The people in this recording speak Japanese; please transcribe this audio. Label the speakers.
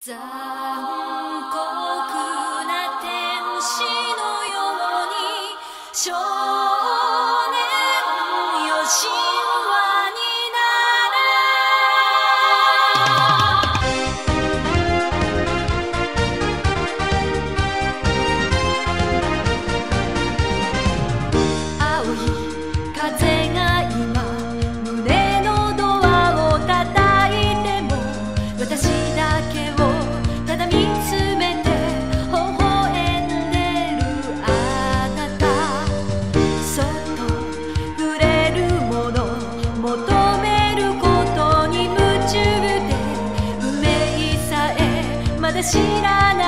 Speaker 1: 残酷な天使のように少年よ神話になれ青い風が今胸のドアを叩いても私だけをただ見つめて微笑んでるあなたそっと触れるもの求めることに夢中で運命さえまだ知らない